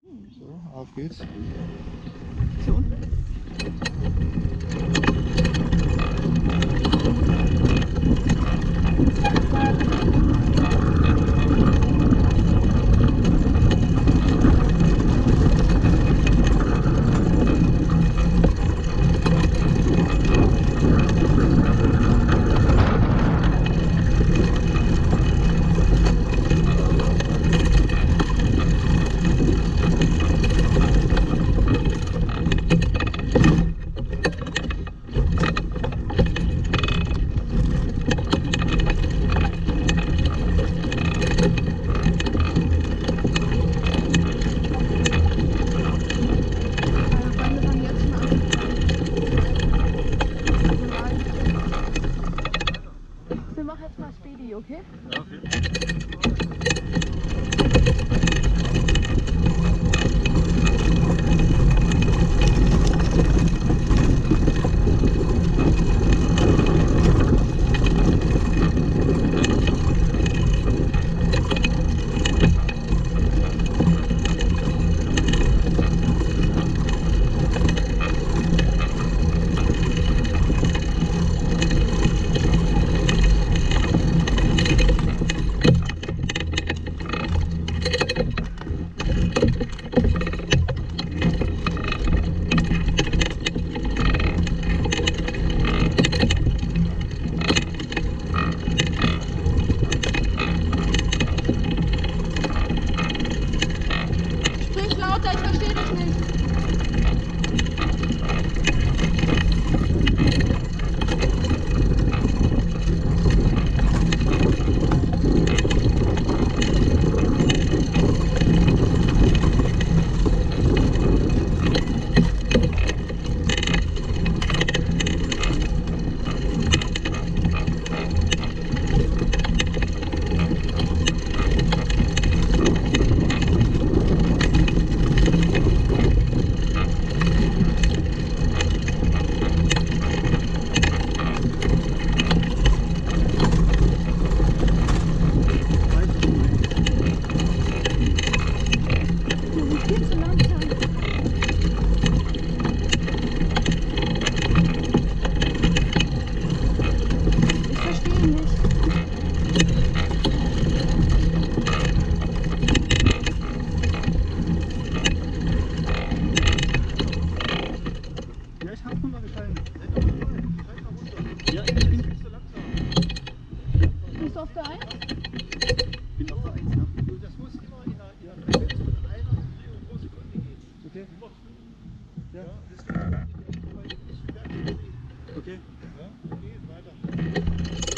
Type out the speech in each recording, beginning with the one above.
So, auf geht's. Hier unten. Wir machen jetzt mal Speedy, okay? Ja, okay. Sprich lauter, ich verstehe dich nicht. Ja, ich hab's runtergefallen. Ja, ich bin nicht so langsam. Bist du auf der 1? Ich bin auf der 1, ne? Das muss immer in einer Frequenz von 1 pro Sekunde gehen. Okay. Ja, das ist okay. Ja, okay, weiter.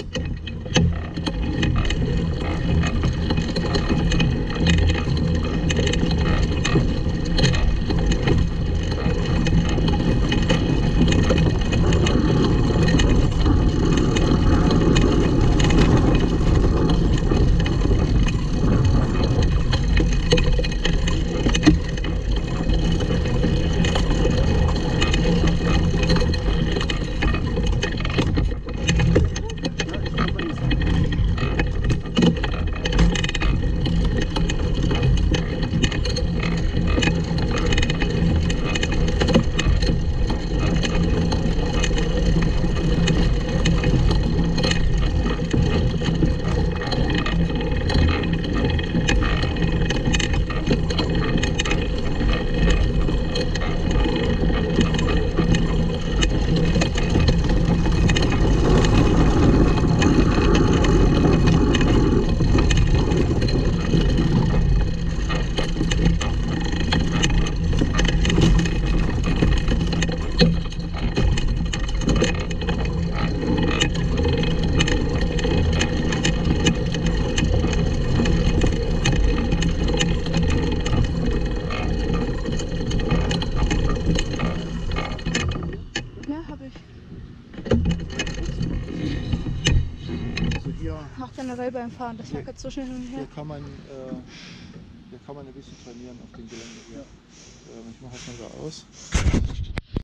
Auch generell beim Fahren, das wackelt so schnell hin und her. Hier kann man ein bisschen trainieren auf dem Gelände hier. Ich mache es mal da aus.